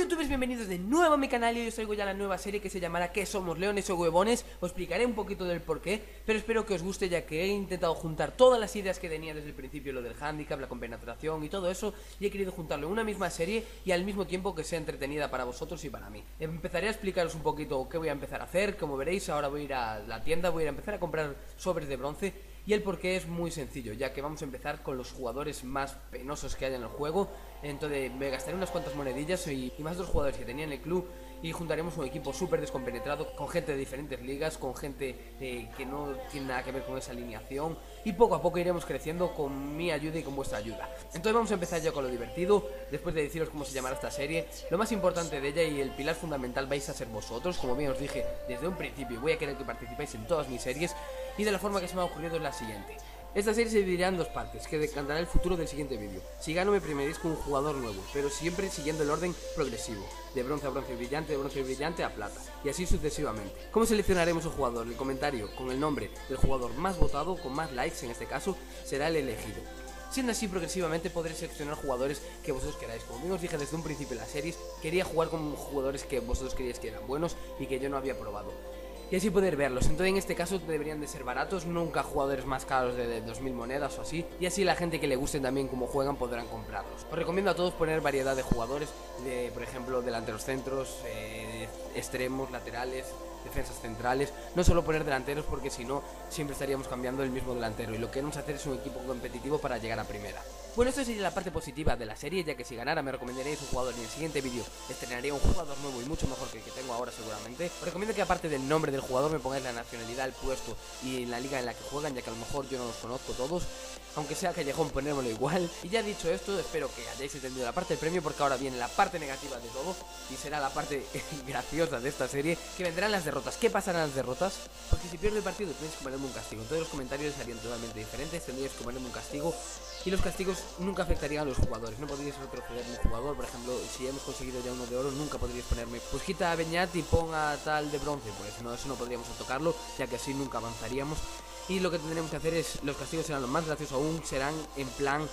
youtubers, bienvenidos de nuevo a mi canal y hoy os traigo ya la nueva serie que se llamará ¿Qué somos, leones o huevones? Os explicaré un poquito del porqué, pero espero que os guste ya que he intentado juntar todas las ideas que tenía desde el principio, lo del handicap, la compenetración y todo eso, y he querido juntarlo en una misma serie y al mismo tiempo que sea entretenida para vosotros y para mí. Empezaré a explicaros un poquito qué voy a empezar a hacer. Como veréis, ahora voy a ir a la tienda, voy a empezar a comprar sobres de bronce. Y el porqué es muy sencillo, ya que vamos a empezar con los jugadores más penosos que hay en el juego. Entonces me gastaré unas cuantas monedillas y más dos jugadores que tenía en el club, y juntaremos un equipo súper descompenetrado, con gente de diferentes ligas, con gente que no tiene nada que ver con esa alineación, y poco a poco iremos creciendo con mi ayuda y con vuestra ayuda. Entonces vamos a empezar ya con lo divertido, después de deciros cómo se llamará esta serie. Lo más importante de ella y el pilar fundamental vais a ser vosotros. Como bien os dije desde un principio, voy a querer que participéis en todas mis series, y de la forma que se me ha ocurrido es la siguiente. Esta serie se dividirá en dos partes, que decantará el futuro del siguiente vídeo. Si gano me premiaréis con un jugador nuevo, pero siempre siguiendo el orden progresivo, de bronce a bronce brillante, de bronce brillante a plata, y así sucesivamente. ¿Cómo seleccionaremos un jugador? El comentario con el nombre del jugador más votado, con más likes en este caso, será el elegido. Siendo así, progresivamente podréis seleccionar jugadores que vosotros queráis. Como bien os dije desde un principio en las series, quería jugar con jugadores que vosotros queríais que eran buenos y que yo no había probado, y así poder verlos. Entonces en este caso deberían de ser baratos, nunca jugadores más caros de 2000 monedas o así, y así la gente que le guste también cómo juegan podrán comprarlos. Os recomiendo a todos poner variedad de jugadores, por ejemplo delanteros centros, extremos, laterales, defensas centrales. No solo poner delanteros, porque si no siempre estaríamos cambiando el mismo delantero, y lo que queremos hacer es un equipo competitivo para llegar a primera. Bueno, esto sería la parte positiva de la serie, ya que si ganara me recomendaréis un jugador, y en el siguiente vídeo estrenaría un jugador nuevo y mucho mejor que el que tengo ahora seguramente. Os recomiendo que aparte del nombre del jugador me pongáis la nacionalidad, el puesto y la liga en la que juegan, ya que a lo mejor yo no los conozco todos. Aunque sea callejón, ponérmelo igual. Y ya dicho esto, espero que hayáis entendido la parte del premio, porque ahora viene la parte negativa de todo, y será la parte graciosa de esta serie, que vendrán las derrotas. ¿Qué pasarán las derrotas? Porque si pierdo el partido tenéis que ponerme un castigo. Entonces los comentarios serían totalmente diferentes, tendríais que ponerme un castigo, y los castigos nunca afectarían a los jugadores. No podríais retroceder un jugador. Por ejemplo, si hemos conseguido ya uno de oro, nunca podríais ponerme, pues quita a Beñat y ponga tal de bronce. Pues no, eso no podríamos tocarlo, ya que así nunca avanzaríamos. Y lo que tendremos que hacer es, los castigos serán lo más graciosos aún, serán en plan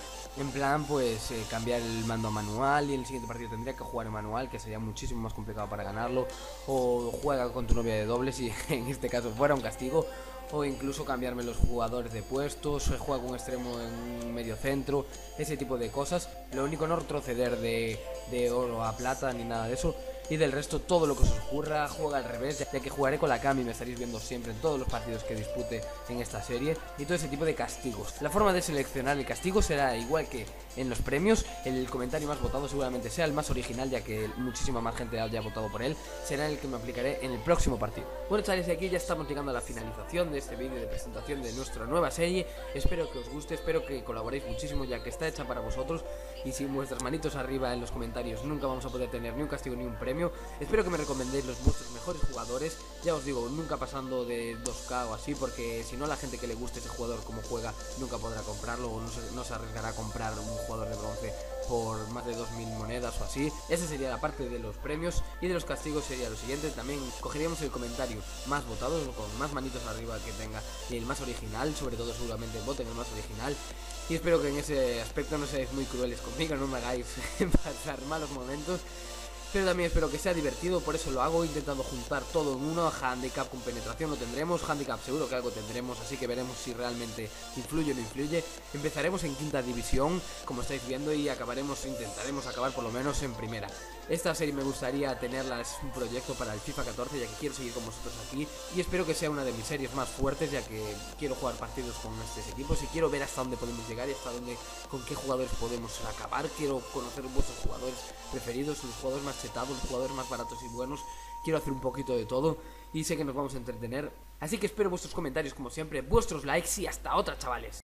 pues cambiar el mando a manual, y en el siguiente partido tendría que jugar en manual, que sería muchísimo más complicado para ganarlo. O juega con tu novia de dobles, si en este caso fuera un castigo. O incluso cambiarme los jugadores de puestos, juega con un extremo en un medio centro, ese tipo de cosas. Lo único, no retroceder de oro a plata ni nada de eso. Y del resto, todo lo que os ocurra, juega al revés, ya que jugaré con la Cami, me estaréis viendo siempre en todos los partidos que dispute en esta serie, y todo ese tipo de castigos. La forma de seleccionar el castigo será igual que en los premios. El comentario más votado seguramente sea el más original, ya que muchísima más gente haya votado por él. Será el que me aplicaré en el próximo partido. Bueno, chavales, aquí ya estamos llegando a la finalización de este vídeo de presentación de nuestra nueva serie. Espero que os guste, espero que colaboréis muchísimo, ya que está hecha para vosotros, y sin vuestras manitos arriba en los comentarios nunca vamos a poder tener ni un castigo ni un premio. Espero que me recomendéis los vuestros mejores jugadores, ya os digo, nunca pasando de 2K o así, porque si no, la gente que le guste ese jugador como juega nunca podrá comprarlo, o no se arriesgará a comprar un jugador de bronce por más de 2000 monedas o así. Esa sería la parte de los premios, y de los castigos sería lo siguiente. También cogeríamos el comentario más votado, con más manitos arriba que tenga, y el más original, sobre todo seguramente voten el más original. Y espero que en ese aspecto no seáis muy crueles conmigo, no me hagáis pasar malos momentos. Pero también espero que sea divertido, por eso lo hago, intentando juntar todo en uno. Handicap con penetración lo tendremos, handicap seguro que algo tendremos, así que veremos si realmente influye o no influye. Empezaremos en quinta división, como estáis viendo, y intentaremos acabar por lo menos en primera. Esta serie me gustaría tenerla, es un proyecto para el FIFA 14, ya que quiero seguir con vosotros aquí, y espero que sea una de mis series más fuertes, ya que quiero jugar partidos con estos equipos, y quiero ver hasta dónde podemos llegar y hasta dónde, con qué jugadores podemos acabar. Quiero conocer vuestros jugadores preferidos, los jugadores más chetados, los jugadores más baratos y buenos. Quiero hacer un poquito de todo, y sé que nos vamos a entretener, así que espero vuestros comentarios como siempre, vuestros likes, y hasta otra, chavales.